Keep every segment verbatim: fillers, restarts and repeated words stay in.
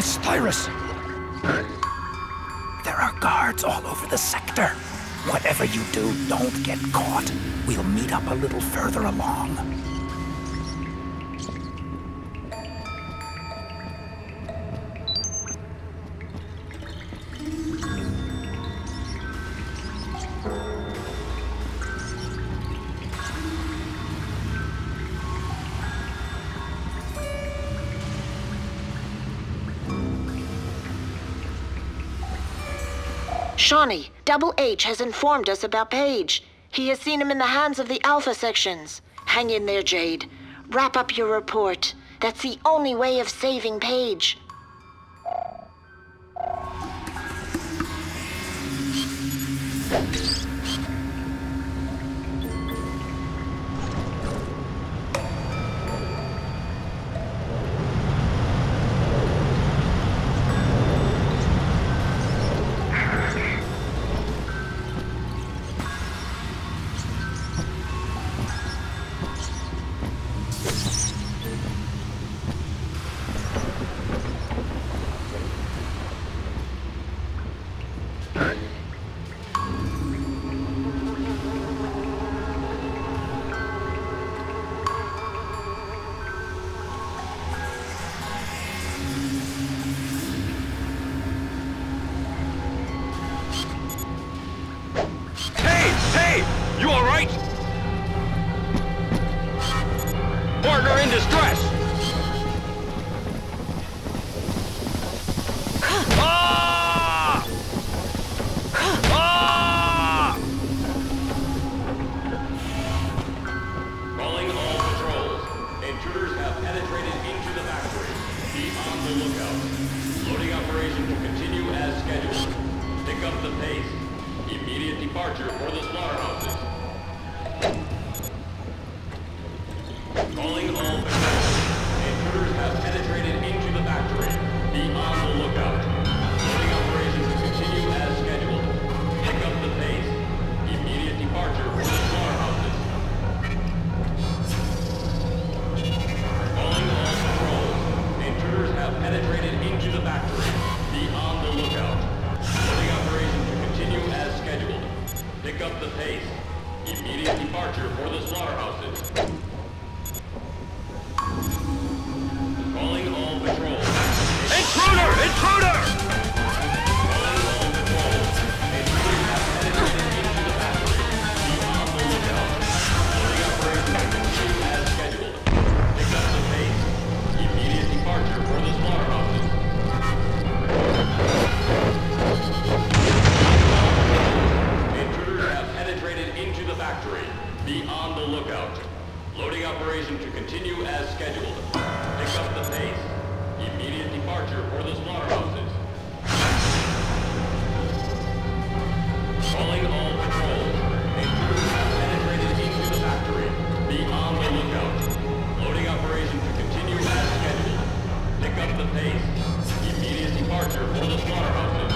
Miss Tyrus! There are guards all over the sector. Whatever you do, don't get caught. We'll meet up a little further along. Shawnee, Double H has informed us about Paige. He has seen him in the hands of the Alpha sections. Hang in there, Jade. Wrap up your report. That's the only way of saving Paige. Partner in distress! Ah! Ah! Calling all patrols. Intruders have penetrated into the factory. Be on the lookout. Loading operation will continue as scheduled. Pick up the pace. Immediate departure for the slaughterhouses. Calling all patrols. Intruders have penetrated into the factory. Be on the lookout. Loading operation to continue as scheduled. Pick up the pace. Immediate departure for the slaughterhouses. Calling all patrols. Intruders have penetrated into the factory. Be on the lookout. Loading operation to continue as scheduled. Pick up the pace. Immediate departure for the slaughterhouses. Calling all patrols. Intruder! Intruder! Calling all patrols. Intruders have penetrated into the factory. Be on the lookout. Loading operation to continue as scheduled. Pick up the pace. Immediate departure for the slaughterhouses. Intruders have penetrated into the factory. Be on the lookout. Loading operation to continue as scheduled. Pick up the pace. Immediate departure for the slaughterhouses. Calling all patrols. Intruders have penetrated into the factory. Be on the lookout. Loading operation to continue as scheduled. Pick up the pace. Immediate departure for the slaughterhouses.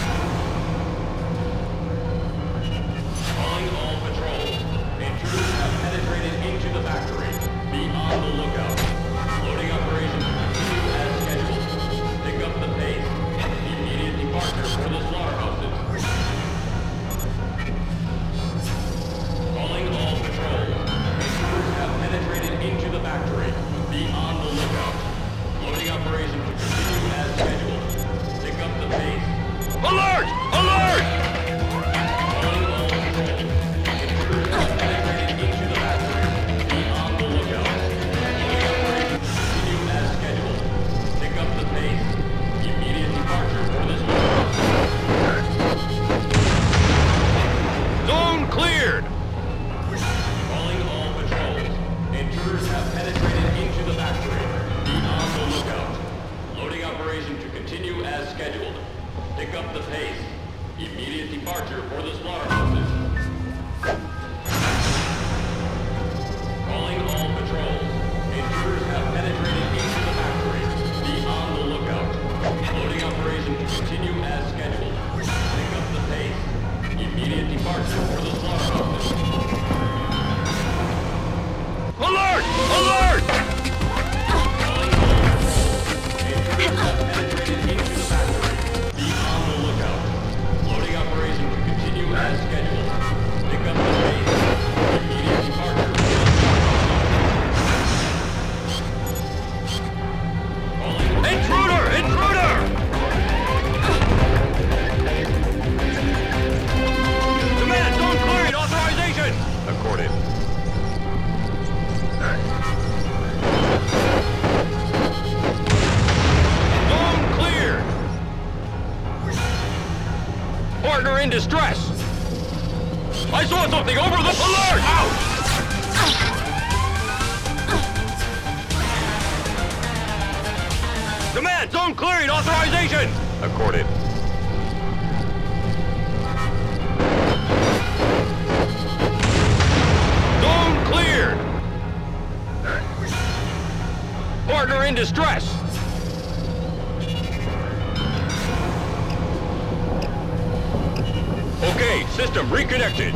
Calling all patrols. Intruders have penetrated into the factory. Be on the lookout. Loading operation to continue as scheduled. Pick up the pace. Immediate departure for the slaughterhouses. Calling all patrols. Intruders have penetrated into the factory. Be on the lookout. Loading operation to continue as scheduled. Pick up the pace. Alert! Alert! Calling all patrols. Intruders have penetrated into the factory. Be on the lookout. Loading operation to continue as scheduled. Pick up the pace. Immediate departure for this one. Zone cleared! Calling all patrols. Intruders have penetrated into the factory. Be on the lookout. Loading operation to continue as scheduled. Pick up the pace. Immediate departure for the slaughterhouses. Calling all patrols. Intruders have penetrated into the factory. Be on the lookout. Loading operation to continue as scheduled. Pick up the pace. Immediate departure for the slaughterhouses. Alert! Alert! Calling all patrols. Intruders have penetrated Partner in distress! I saw something over the... Alert! Out! Command, zone clearing, authorization! Accorded. Zone cleared! Partner in distress! Okay, system reconnected.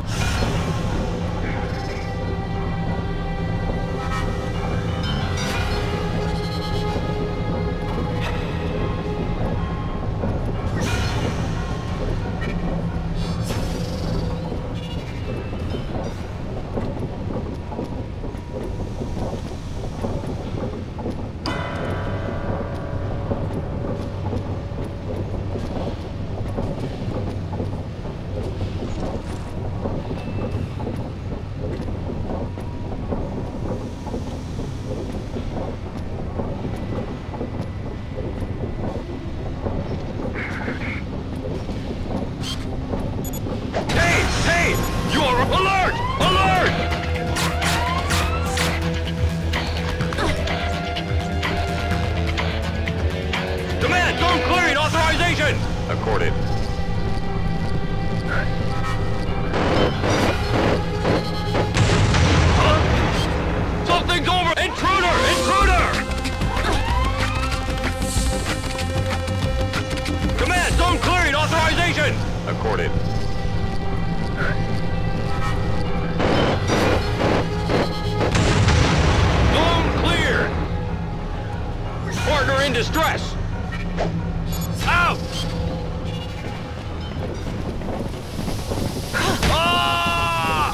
Accorded. Huh? Something's over! Intruder! Intruder! Command, zone clearing, authorization! Accorded. Zone cleared! Partner in distress! Out! Ah!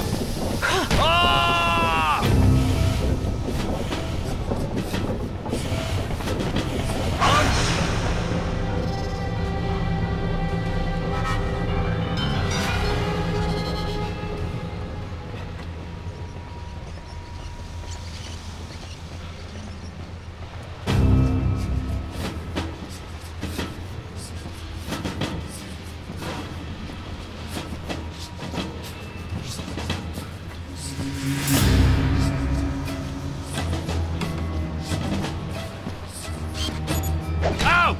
Ah! Out!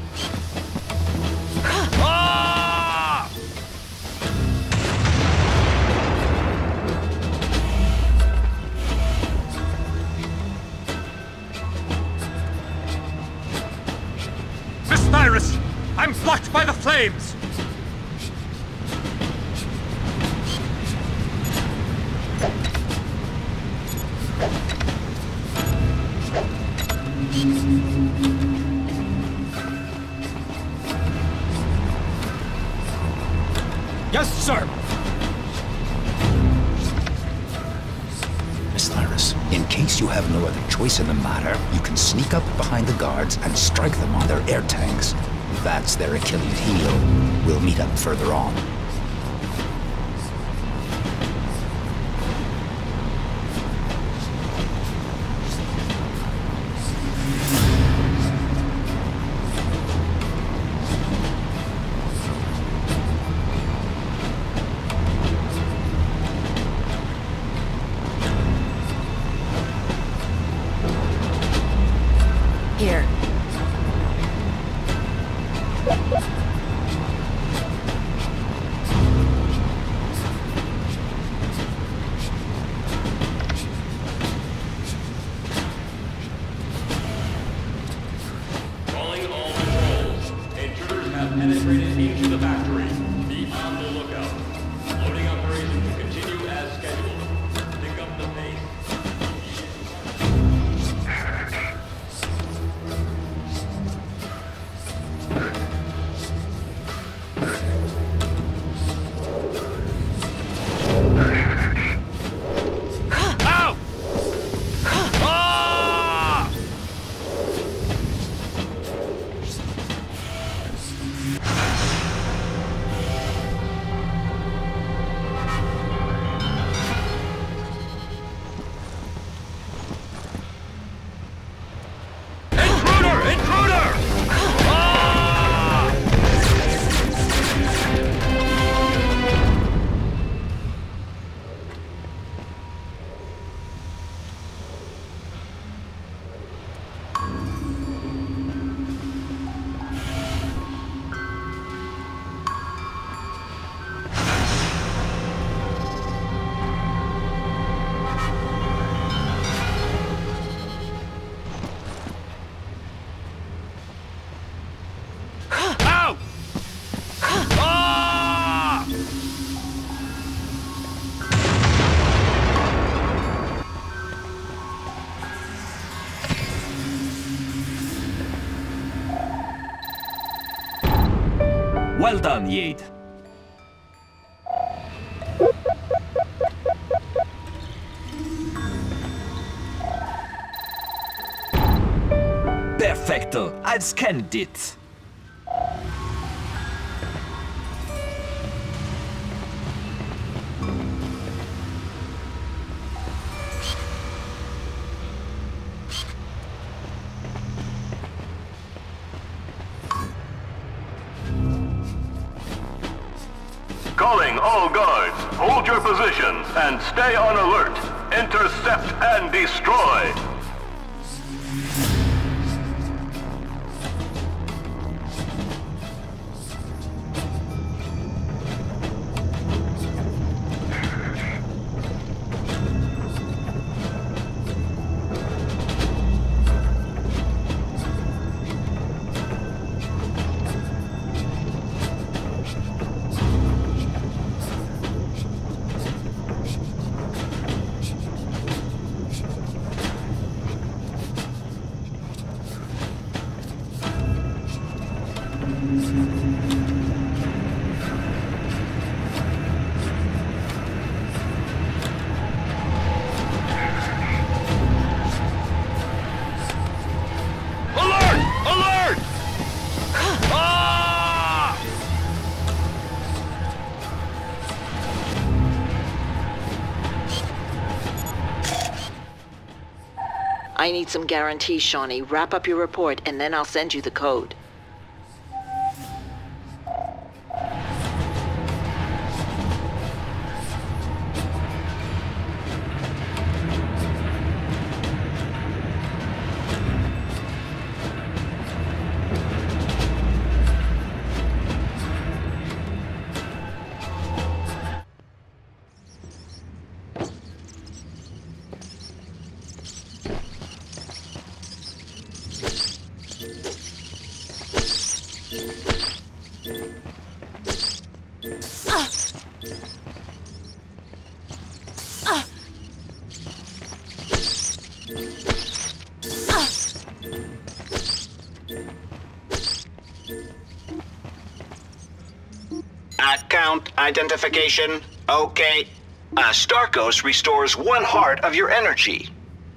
Ah! Miss Thyris! I'm blocked by the flames! Yes, sir! Miss Thyris, in case you have no other choice in the matter, you can sneak up behind the guards and strike them on their air tanks. That's their Achilles heel. We'll meet up further on. Here. Calling all patrols. Intruders have penetrated into the factory. Be on the lookout. Loading operation to continue as scheduled. Pick up the pace. Out! Ah! Well done, Yade. Perfecto! I've scanned it. Calling all guards, hold your positions and stay on alert. Intercept and destroy. I need some guarantees, Shawnee. Wrap up your report, and then I'll send you the code. Account identification. Okay. Uh, Starkos restores one heart of your energy.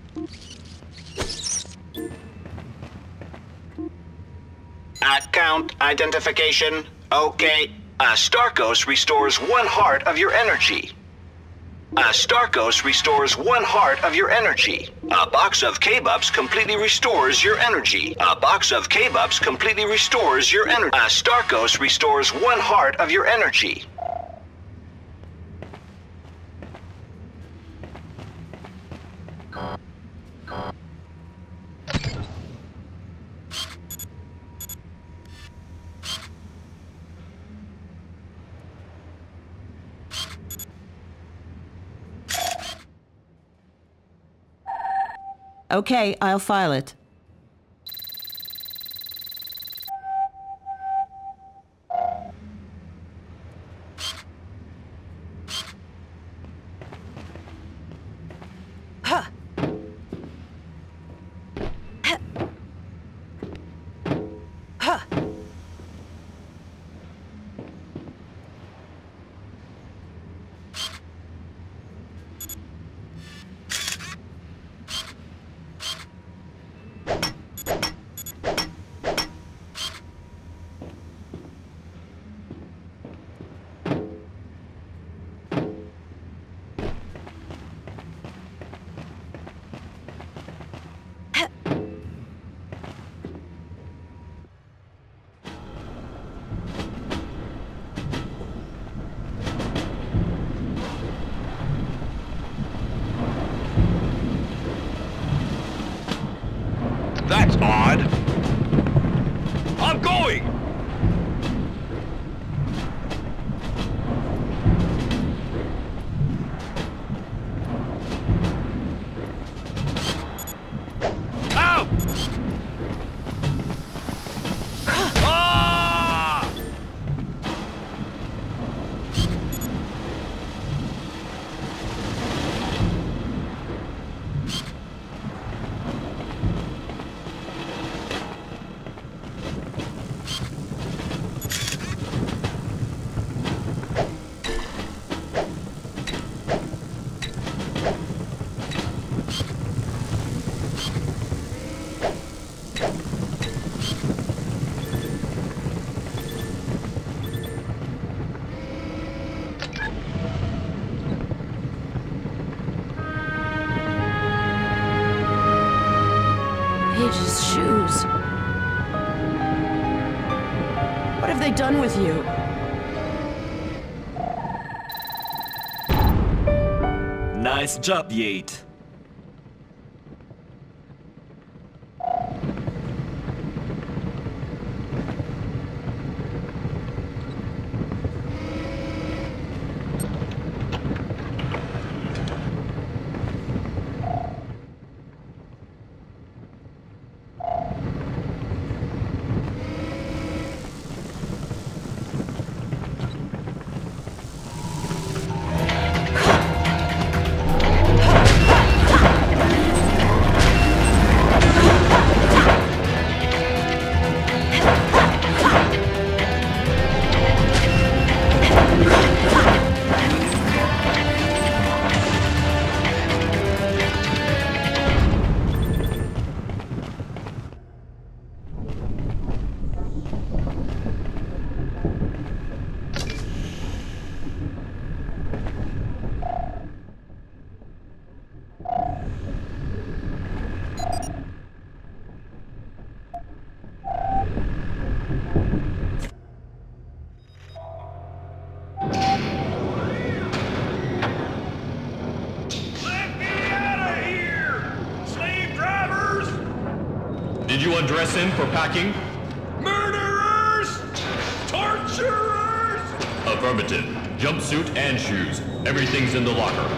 Account identification. Okay. Uh, Starkos restores one heart of your energy. Uh, Starkos restores one heart of your energy. A box of K-Bups completely restores your energy. A box of K-Bups completely restores your energy. Uh, Starkos restores one heart of your energy. Okay, I'll file it. What have they done with you? Nice job, Yates. Did you undress him for packing? Murderers! Torturers! Affirmative. Jumpsuit and shoes. Everything's in the locker.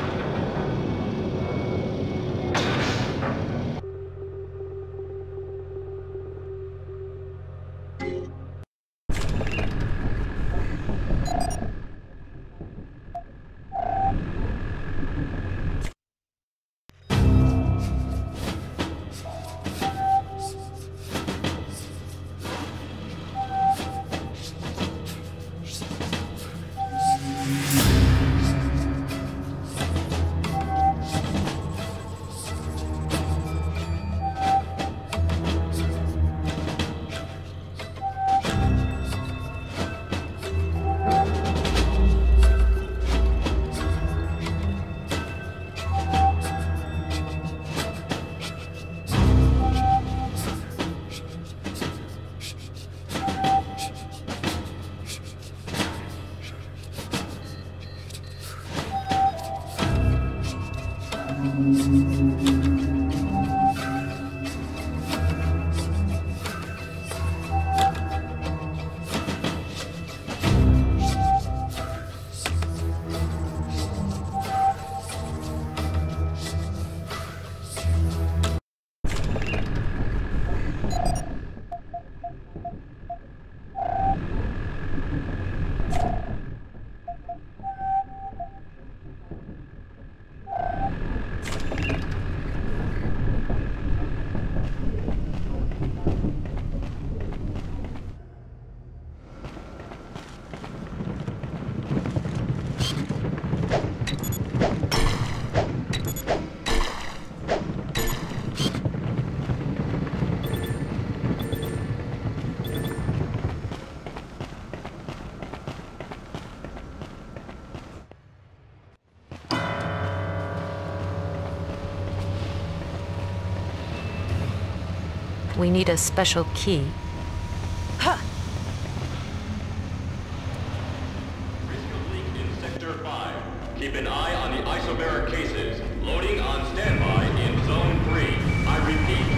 We need a special key. Risk of leak in Sector five. Keep an eye on the isobaric cases. Loading on standby in Zone three. I repeat.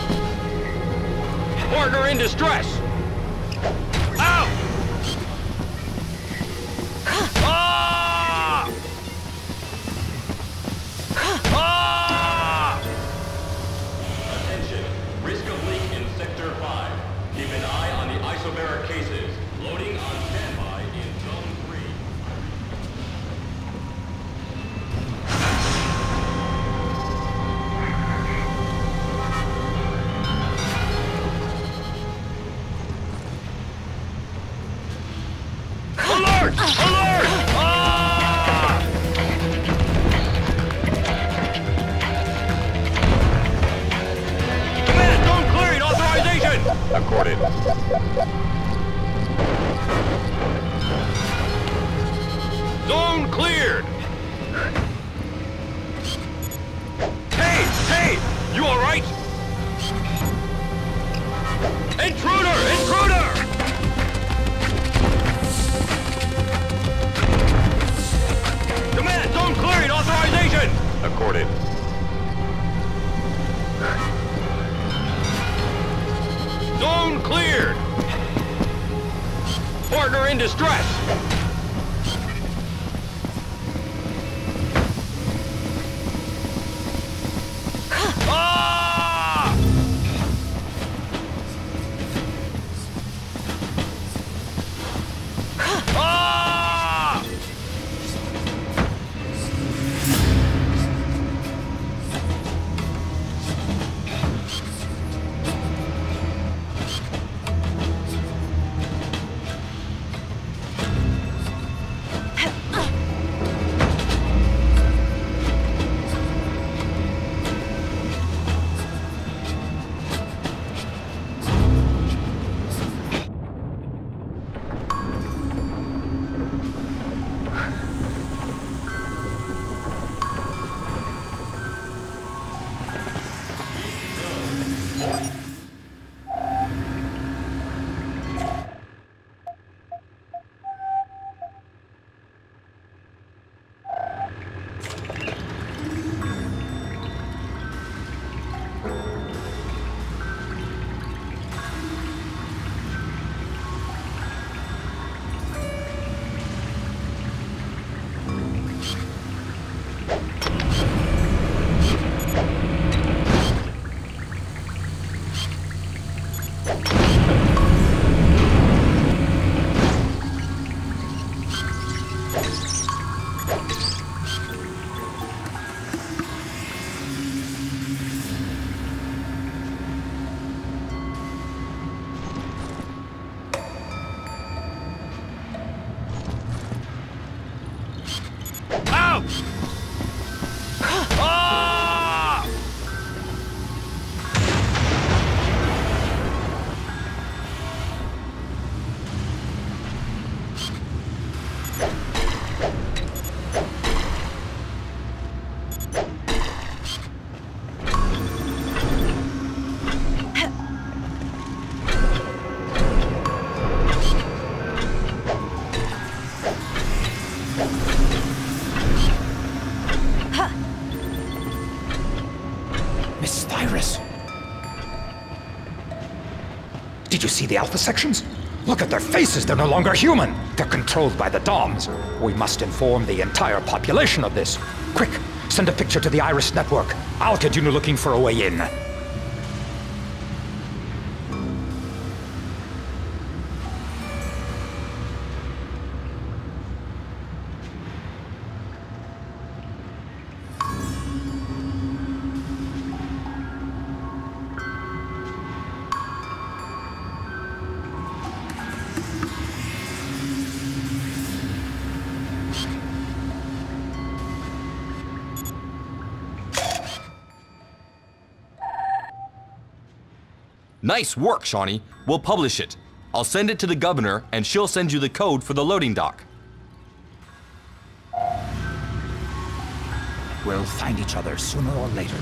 Partner in distress! Out! Alert! Ah! Command, zone clearing, authorization! Accorded. Zone cleared! Hey! Hey! You alright? Intruder! Intruder! Command, zone clearing, authorization! Accorded. Zone cleared! Partner in distress! Ah! Ah! Ah! Miss Thyris. Did you see the Alpha sections? Look at their faces, they're no longer human. They're controlled by the Doms. We must inform the entire population of this. Quick, send a picture to the Iris network. I'll continue looking for a way in. Nice work, Shawnee. We'll publish it. I'll send it to the governor, and she'll send you the code for the loading dock. We'll find each other sooner or later.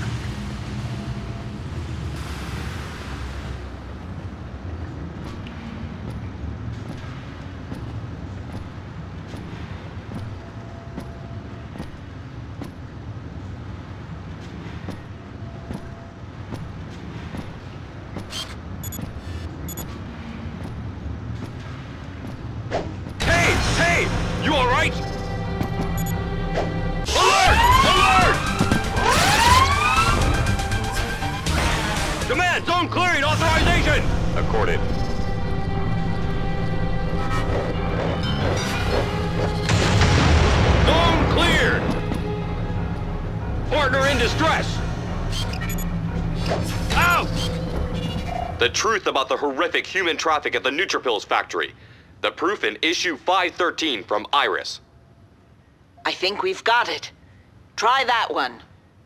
You all right? Alert! Alert! Command, zone clearing, authorization! Accorded. Zone cleared! Partner in distress! Out! The truth about the horrific human traffic at the Neutrophils factory. The proof in issue five thirteen from Iris. I think we've got it. Try that one.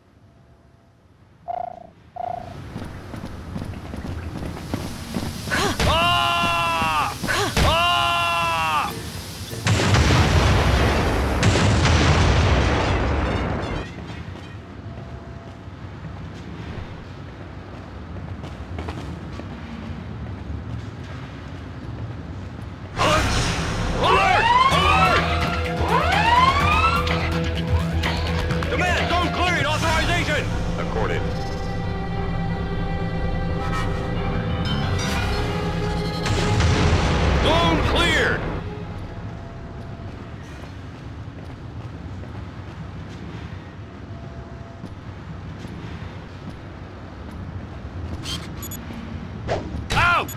Ah! Ah! Alert! Alert! Demand zone cleared. Authorization. Accorded. Zone cleared. Out!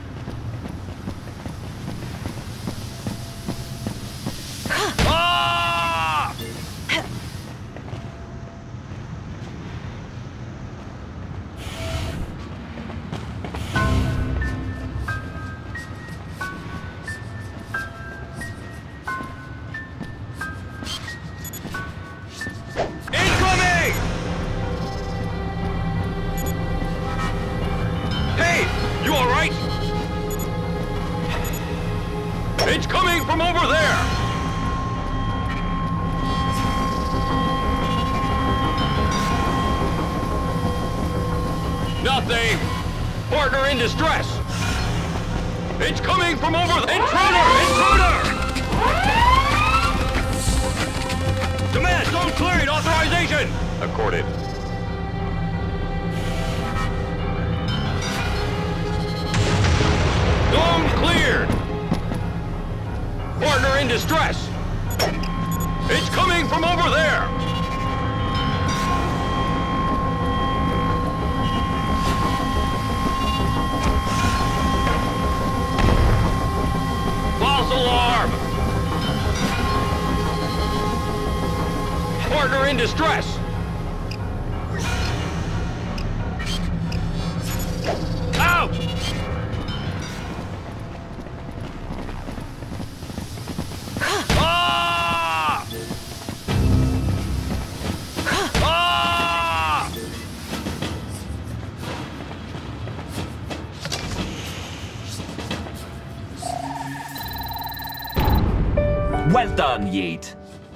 Ah! Incoming! Hey, you all right? It's coming from over there! Nothing! Partner in distress! It's coming from over there! Intruder! Intruder! Demand zone cleared! Authorization! Accorded. Zone cleared! Partner in distress! It's coming from over there! False alarm! Partner in distress! Out! Ah! Ah! Well done, Yeet.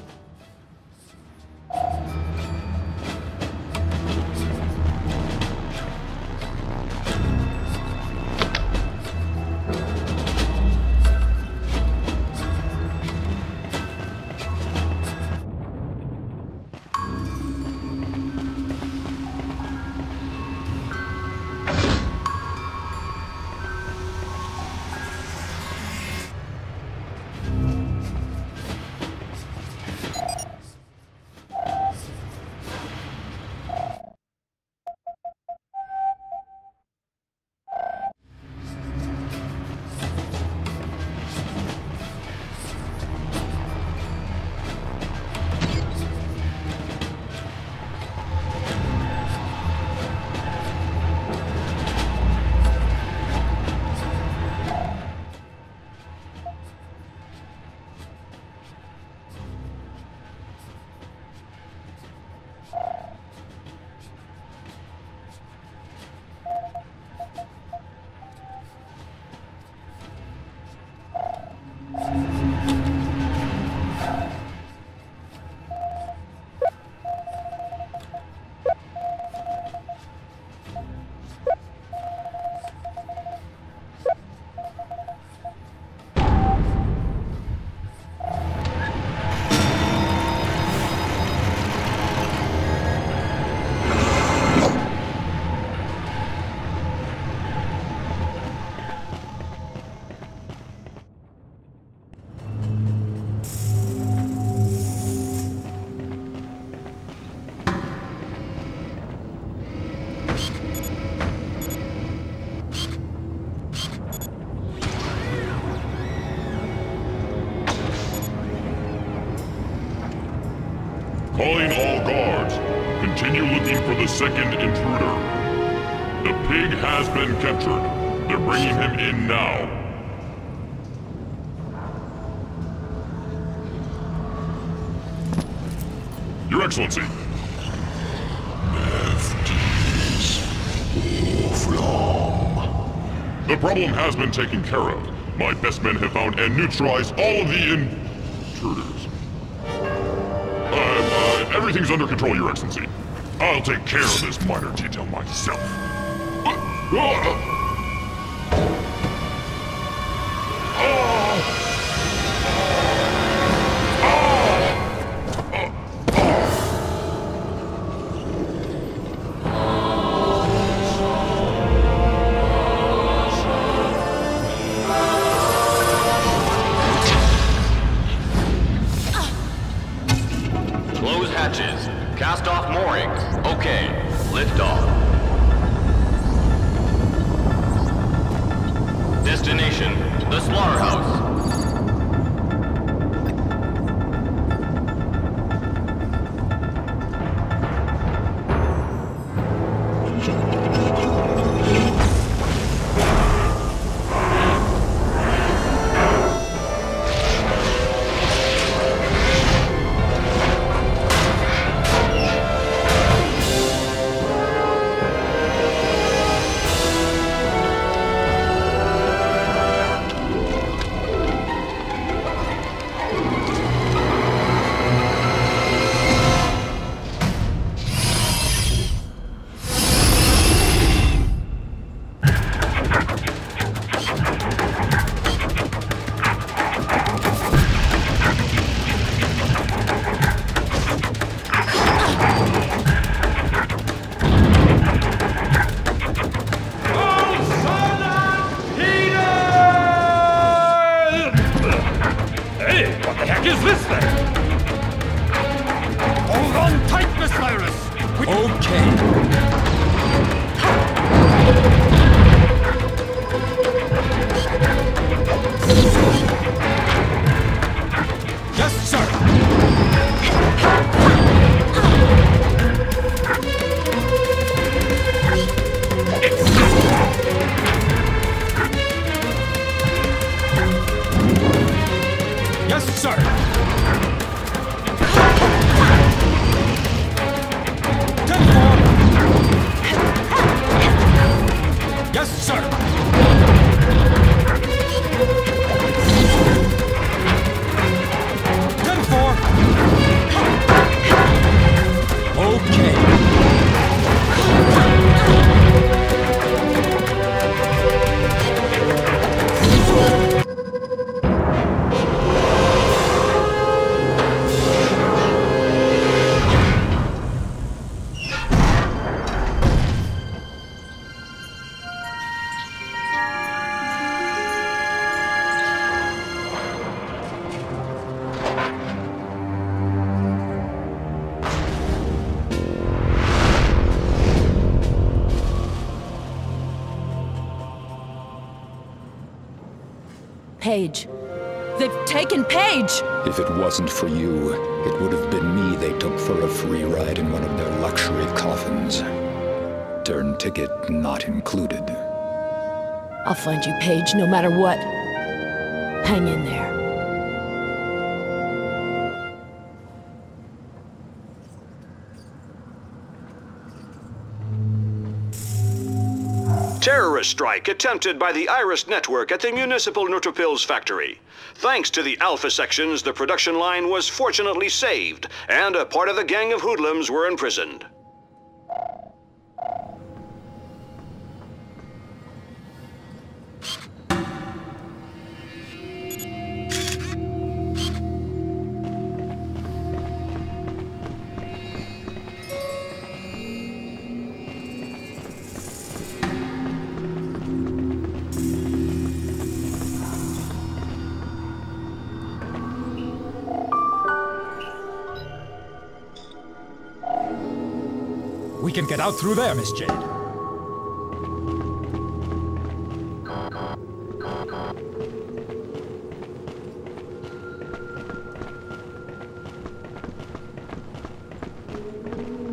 Calling all guards. Continue looking for the second intruder. The pig has been captured. They're bringing him in now. Your Excellency. The problem has been taken care of. My best men have found and neutralized all of the intruders. Uh, uh, everything's under control, Your Excellency. I'll take care of this minor detail myself. Uh, uh, Cast off moorings. Okay, lift off. Destination, the slaughterhouse. Paige. They've taken Paige! If it wasn't for you, it would have been me they took for a free ride in one of their luxury coffins. Turn ticket not included. I'll find you, Paige, no matter what. Hang in there. Terrorist strike attempted by the Iris Network at the Municipal Neutrophils factory. Thanks to the Alpha sections, the production line was fortunately saved, and a part of the gang of hoodlums were imprisoned. We can get out through there, Miss Jade.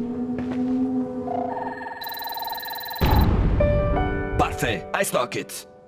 Parfait, I stock it.